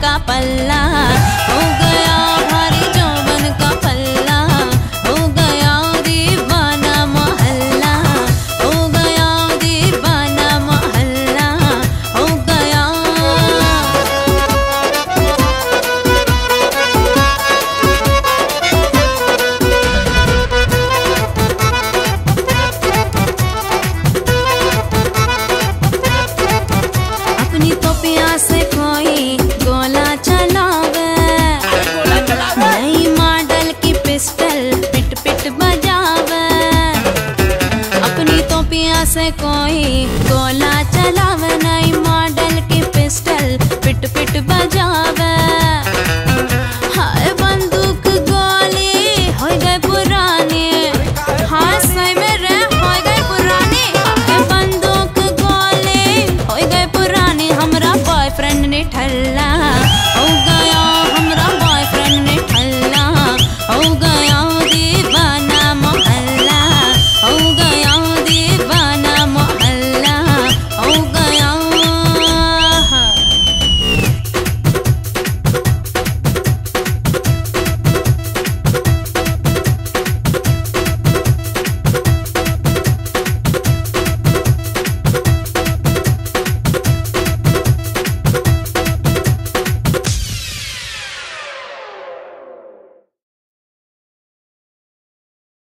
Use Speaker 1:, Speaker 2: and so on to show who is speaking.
Speaker 1: का पल्ला, हो गया भारी जौवन का पल्ला, हो गया दीवाना मोहल्ला, हो गया दीवाना मोहल्ला, हो गया। अपनी टोपिया से कोई गोला चलावे, नई मॉडल की पिस्टल पिट पिट बजावे। अपनी टोपिया से कोई गोला चलावे, नई मॉडल की पिस्टल पिट पिट बजावे। हाय बंदूक गोली हो गए पुरानी, हाय सही में रे हो गए पुरानी। बंदूक गोली हो गए पुरानी, हमरा बॉयफ्रेंड ने ठल्ला,